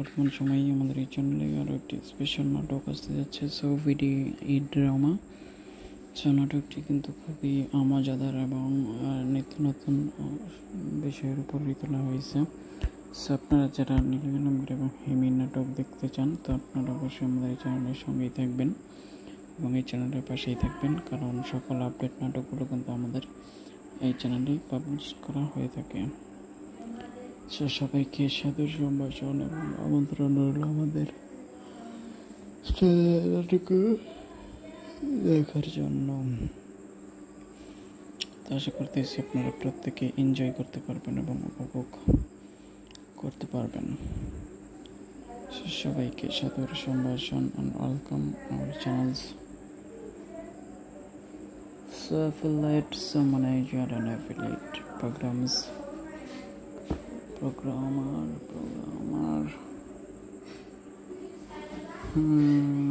বর্তমান সময়ে আমাদের এই চ্যানেলে আরও একটি স্পেশাল নাটক আসতে যাচ্ছে, সৌভিডি ই ড্রামা। সো নাটকটি কিন্তু খুবই মজাদার এবং নিত্য নতুন বিষয়ের উপরই তোলা হয়েছে। সো আপনারা যারা নীলগিরি এবং হিমি নাটক দেখতে চান, তো আপনারা অবশ্যই আমাদের এই চ্যানেলের সঙ্গেই থাকবেন এবং এই চ্যানেলের পাশেই থাকবেন, কারণ সকল আপডেট নাটকগুলো কিন্তু আমাদের এই চ্যানেলেই পাবলিশ করা হয়ে থাকে। সো সবাইকে সাদর সম্ভাষণ এবং আমন্ত্রণ রইল আমাদের চ্যানেলটিকে দেখার জন্য। তো আশা করতেছি আপনারা প্রত্যেকে এনজয় করতে পারবেন এবং উপভোগ করতে পারবেন। সবাইকে সাদর সম্ভাষণ and welcome our channels. So affiliate, so manager and affiliate programs. Programmer.